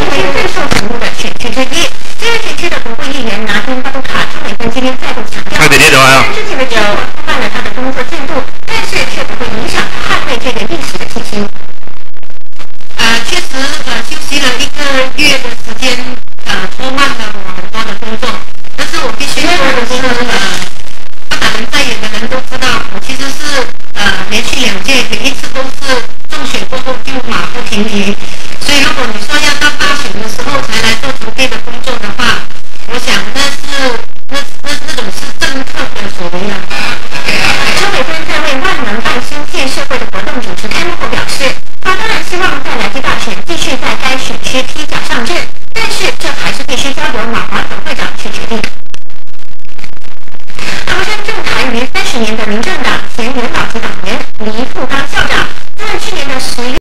为最受瞩目的选区之一。这个选区的国会议员拿督巴杜卡朱美芬今天再度强调，虽然之前的政府拖慢了他的工作进度，但是却不会影响他捍卫这个历史的信心。 确实休息了1个月的时间，拖慢了我很多的工作。但是我必须说的是，不打人在野的人都知道，我其实是连续2届，每一次都是中选过后就马不停蹄。所以如果你说要到大选的时候才来做筹备的工作的话，我想那种是政客的所为了。 朱美芬在为万能爱心建社会的活动主持开幕后表示，她当然希望在来届大选继续在该选区披甲上阵，但是这还是必须交由马华总会长去决定。投身政坛逾30年的民政党前元老级党员黎富刚校长